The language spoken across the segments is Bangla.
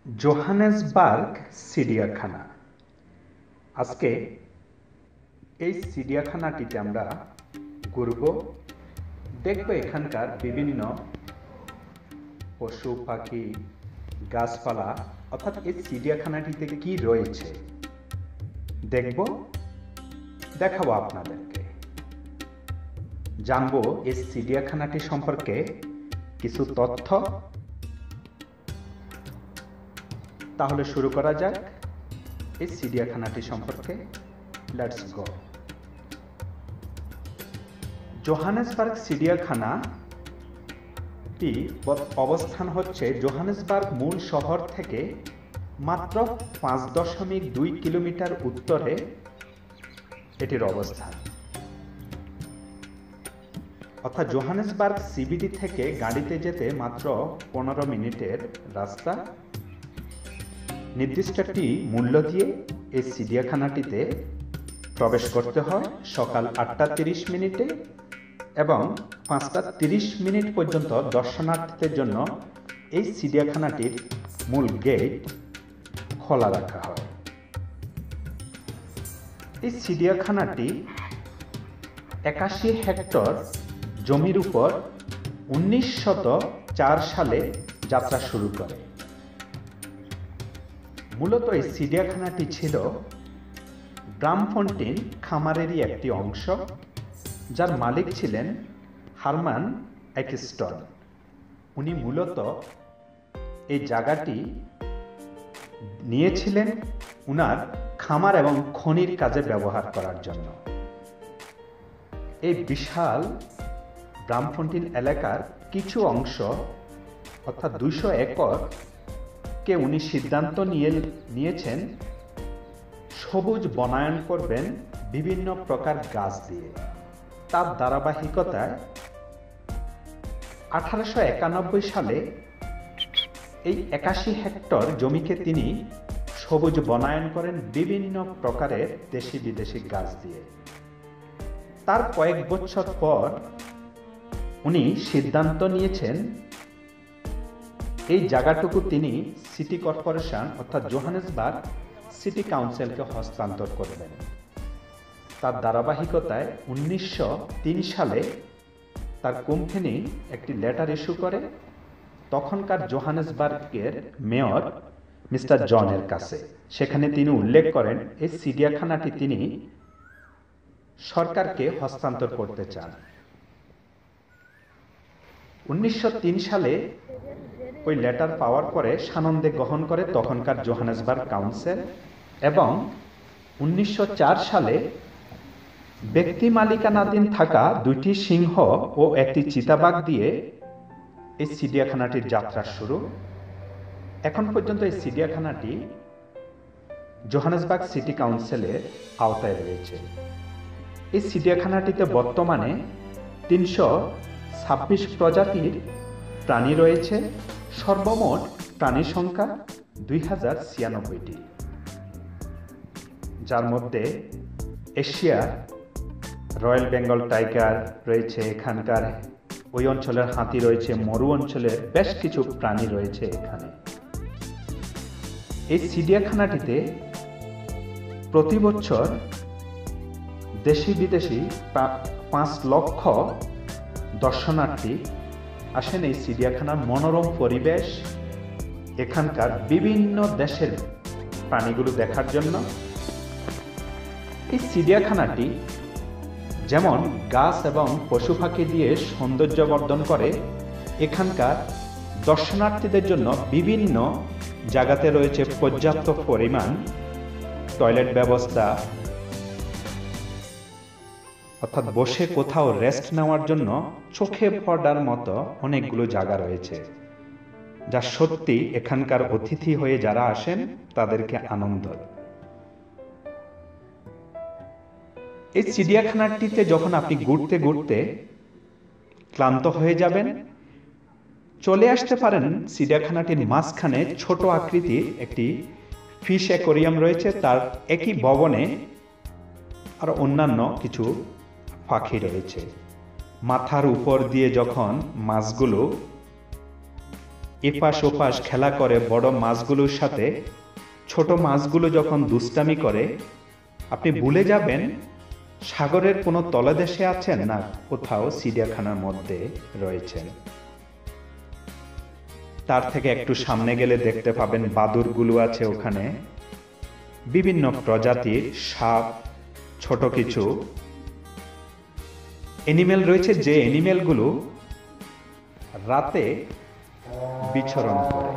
জোহানেসবার্গ চিড়িয়াখানা। আজকে এই চিড়িয়াখানাটিতে আমরা ঘুরব, দেখব এখানকার বিভিন্ন পশু পাখি, গাছপালা, অর্থাৎ এই চিড়িয়াখানাটিতে কি রয়েছে দেখব, দেখাবো আপনাদেরকে। জানবো এই চিড়িয়াখানাটি সম্পর্কে কিছু তথ্য। তাহলে শুরু করা যাক এই চিড়িয়াখানাটি সম্পর্কে। Let's go. জোহানেসবার্গ চিড়িয়াখানাটি অবস্থান হচ্ছে জোহানেসবার্গ মূল শহর থেকে মাত্র 5.2 কিলোমিটার উত্তরে এটির অবস্থান। অর্থাৎ জোহানেসবার্গ সিবিডি থেকে গাড়িতে যেতে মাত্র 15 মিনিটের রাস্তা। নির্দিষ্ট একটি মূল্য দিয়ে এই চিড়িয়াখানাটিতে প্রবেশ করতে হয় সকাল 8:30 মিনিটে, এবং 5:30 মিনিট পর্যন্ত দর্শনার্থীদের জন্য এই চিড়িয়াখানাটির মূল গেট খোলা রাখা হয়। এই চিড়িয়াখানাটি 81 হেক্টর জমির উপর 1904 সালে যাত্রা শুরু করে। মূলত এই চিড়িয়াখানাটি ছিল ব্রামফন্টেন খামারেরই একটি অংশ, যার মালিক ছিলেন হারমান একিস্টন। উনি মূলত এই জায়গাটি নিয়েছিলেন উনার খামার এবং খনির কাজে ব্যবহার করার জন্য। এই বিশাল ব্রামফন্টেন এলাকার কিছু অংশ, অর্থাৎ 200 একর কে উনি সিদ্ধান্ত নিয়েছেন সবুজ বনায়ন করবেন বিভিন্ন প্রকার গাছ দিয়ে। তার ধারাবাহিকতায় 1891 সালে এই 81 হেক্টর জমিকে তিনি সবুজ বনায়ন করেন বিভিন্ন প্রকারের দেশি বিদেশি গাছ দিয়ে। তার কয়েক বছর পর উনি সিদ্ধান্ত নিয়েছেন এই জায়গাটুকু তিনি সিটি কর্পোরেশন অর্থাৎ জোহানেসবার্গ সিটি কাউন্সিলকে হস্তান্তর করবেন। তার ধারাবাহিকতায় 1903 সালে তার কোম্পানি একটি লেটার ইস্যু করে তখনকার জোহানেসবার্গের মেয়র মিস্টার জনের কাছে। সেখানে তিনি উল্লেখ করেন এই চিড়িয়াখানাটি তিনি সরকারকে হস্তান্তর করতে চান। 1903 সালে ওই লেটার পাওয়ার পরে সানন্দে গ্রহণ করে তখনকার জোহানেসবার্গ কাউন্সিল, এবং 1904 সালে ব্যক্তি মালিকানাধীন থাকা 2টি সিংহ ও একটি চিতাবাঘ দিয়ে এই চিড়িয়াখানাটির যাত্রা শুরু। এখন পর্যন্ত এই চিড়িয়াখানাটি জোহানেসবার্গ সিটি কাউন্সিলের আওতায় রয়েছে। এই চিড়িয়াখানাটিতে বর্তমানে 326 প্রজাতির প্রাণী রয়েছে। সর্বমোট প্রাণীর সংখ্যা 2096টি, যার মধ্যে এশিয়ার রয়্যাল বেঙ্গল টাইগার রয়েছে, এখানকার ওই অঞ্চলের হাতি রয়েছে, মরু অঞ্চলের বেশ কিছু প্রাণী রয়েছে এখানে। এই চিড়িয়াখানাটিতে প্রতি বছর দেশি বিদেশি 5 লক্ষ দর্শনার্থী আসেন এই চিড়িয়াখানার মনোরম পরিবেশ, এখানকার বিভিন্ন দেশের প্রাণীগুলো দেখার জন্য। এই চিড়িয়াখানাটি যেমন গাছ এবং পশু পাখি দিয়ে সৌন্দর্য বর্ধন করে, এখানকার দর্শনার্থীদের জন্য বিভিন্ন জায়গাতে রয়েছে পর্যাপ্ত পরিমাণ টয়লেট ব্যবস্থা, অর্থাৎ বসে কোথাও রেস্ট নেওয়ার জন্য চোখে পড়ার মতো অনেকগুলো জায়গা রয়েছে, যা সত্যি এখানকার অতিথি হয়ে যারা আসেন তাদেরকে আনন্দ। এই চিড়িয়াখানাটিতে যখন আপনি ঘুরতে ঘুরতে ক্লান্ত হয়ে যাবেন, চলে আসতে পারেন চিড়িয়াখানাটির মাঝখানে ছোট আকৃতির একটি ফিশ অ্যাকোরিয়াম রয়েছে। তার একই ভবনে আর অন্যান্য কিছু পাখি রয়েছে। মাথার উপর দিয়ে যখন মাছগুলো এপাশ ওপাশ খেলা করে বড় মাছগুলোর সাথে। ছোট মাছগুলো যখন দুষ্টামি করে, আপনি ভুলে যাবেন সাগরের কোনো তলদেশে আছেন না কোথাও চিড়িয়াখানার মধ্যে রয়েছেন। তার থেকে একটু সামনে গেলে দেখতে পাবেন বাদুড়গুলো আছে ওখানে, বিভিন্ন প্রজাতির সাপ, ছোট কিছু অ্যানিমেল রয়েছে, যে অ্যানিমেলগুলো রাতে বিচরণ করে।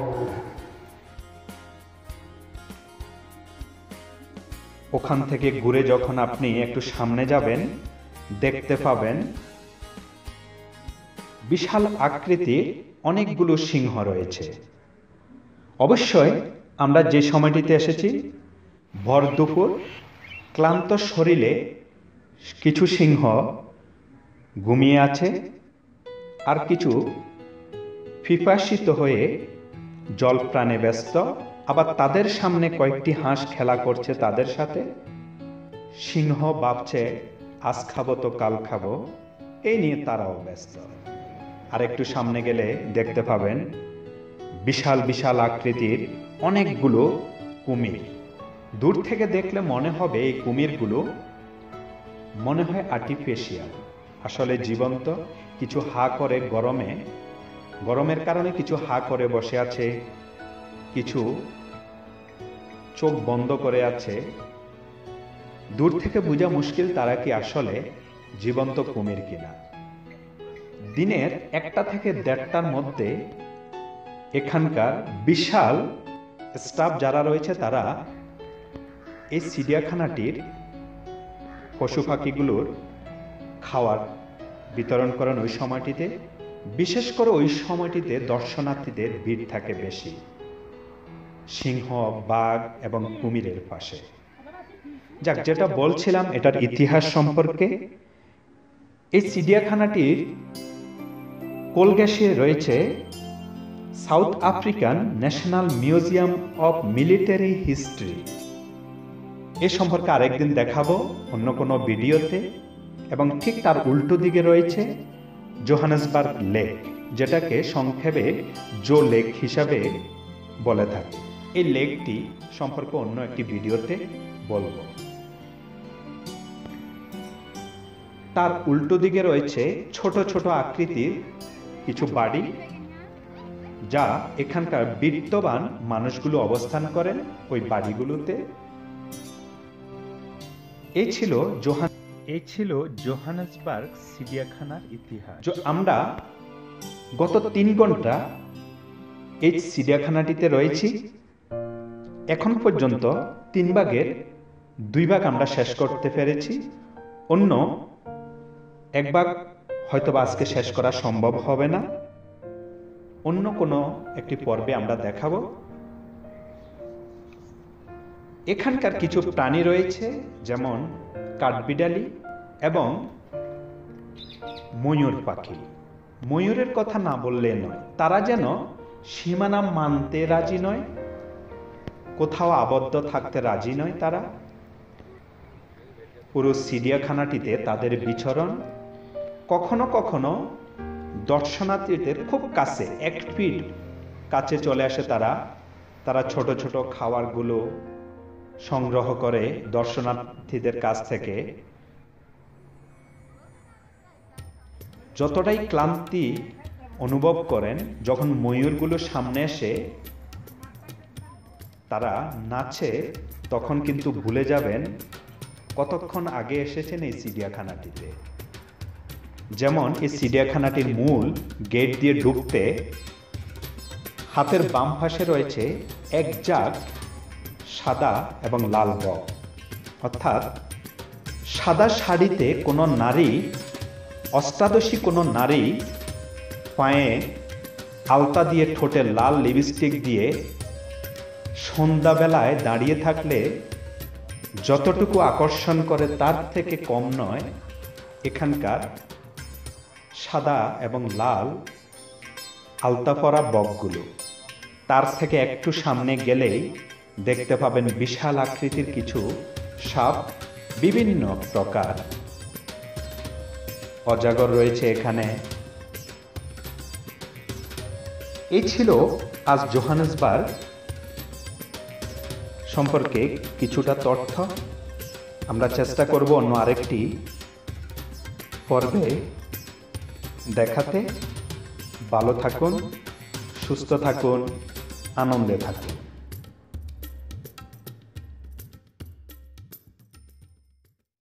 ওখান থেকে ঘুরে যখন আপনি একটু সামনে যাবেন, দেখতে পাবেন বিশাল আকৃতির অনেকগুলো সিংহ রয়েছে। অবশ্যই আমরা যে সময়টিতে এসেছি ভর দুপুর, ক্লান্ত শরীরে কিছু সিংহ ঘুমিয়ে আছে, আর কিছু পিপাসিত হয়ে জল প্রাণে ব্যস্ত। আবার তাদের সামনে কয়েকটি হাঁস খেলা করছে তাদের সাথে। সিংহ ভাবছে আজ খাবো তো কাল খাবো, এই নিয়ে তারাও ব্যস্ত। আর একটু সামনে গেলে দেখতে পাবেন বিশাল বিশাল আকৃতির অনেকগুলো কুমির। দূর থেকে দেখলে মনে হবে এই কুমিরগুলো মনে হয় আর্টিফিশিয়াল, আসলে জীবন্ত। কিছু হা করে গরমের কারণে কিছু হা করে বসে আছে, কিছু চোখ বন্ধ করে আছে। দূর থেকে বোঝা মুশকিল তারা কি আসলে জীবন্ত কুমির কিনা। দিনের 1টা থেকে 1:30টার মধ্যে এখানকার বিশাল স্টাফ যারা রয়েছে তারা এই চিড়িয়াখানাটির পশু পাখিগুলোর খাবার বিতরণ করেন ওই সময়টিতে। বিশেষ করে ওই সময়টিতে দর্শনার্থীদের ভিড় থাকে বেশি, সিংহ, বাঘ এবং কুমিরের পাশে। যাক, যেটা বলছিলাম এটার ইতিহাস সম্পর্কে। এই চিড়িয়াখানাটির কোলগ্যাসে রয়েছে South African National Museum of Military History. এ সম্পর্কে আরেকদিন দেখাবো অন্য কোনো ভিডিওতে। এবং ঠিক তার উল্টো দিকে রয়েছে জোহানেসবার্গ লেক, যেটাকে সংক্ষেপে জো লেক হিসাবে বলে থাকে। এই লেকটি সম্পর্কে অন্য একটি ভিডিওতে বলবো। তার উল্টো দিকে রয়েছে ছোট ছোট আকৃতির কিছু বাড়ি, যা এখানকার বিত্তবান মানুষগুলো অবস্থান করেন ওই বাড়িগুলোতে। এই ছিল জোহানেসবার্গ চিড়িয়াখানার ইতিহাস। আমরা গত 3 ঘন্টা এই চিড়িয়াখানাটিতে রয়েছি। এখন পর্যন্ত 3 ভাগের 2 ভাগ আমরা শেষ করতে পেরেছি। অন্য 1 ভাগ হয়তো আজকে শেষ করা সম্ভব হবে না, অন্য কোনো একটি পর্বে আমরা দেখাবো। এখানকার কিছু প্রাণী রয়েছে, যেমন কাঠবিড়ালি এবং ময়ূর পাখি। ময়ূরের কথা না বললে নয়, তারা যেন সীমানা মানতে রাজি নয়, কোথাও আবদ্ধ থাকতে রাজি নয়। তারা পুরো চিড়িয়াখানাটিতে তাদের বিচরণ। কখনো কখনো দর্শনার্থীদের খুব কাছে, 1 ফিট কাছে চলে আসে তারা ছোট ছোট খাবারগুলো সংগ্রহ করে দর্শনার্থীদের কাছ থেকে। যতটাই ক্লান্তি অনুভব করেন, যখন ময়ূরগুলো সামনে এসে তারা নাচে, তখন কিন্তু ভুলে যাবেন কতক্ষণ আগে এসেছেন এই চিড়িয়াখানাটিতে। যেমন এই চিড়িয়াখানাটির মূল গেট দিয়ে ঢুকতে হাতের বাম পাশে রয়েছে এক জাগ সাদা এবং লাল বক, অর্থাৎ সাদা শাড়িতে কোনো নারী, অষ্টাদশী কোনো নারী পায়ে আলতা দিয়ে, ঠোঁটে লাল লিপস্টিক দিয়ে সন্ধ্যাবেলায় দাঁড়িয়ে থাকলে যতটুকু আকর্ষণ করে তার থেকে কম নয় এখানকার সাদা এবং লাল আলতা পরা বকগুলো। তার থেকে একটু সামনে গেলেই দেখতে পাবেন বিশাল আকৃতির কিছু সাপ, বিভিন্ন প্রকার। অজগর রয়েছে এখানে, এই ছিল আজ জোহানেসবার্গ সম্পর্কে কিছুটা তথ্য। আমরা চেষ্টা করব অন্য আরেকটি পর্বে দেখাতে। ভালো থাকুন, সুস্থ থাকুন, আনন্দে থাকুন।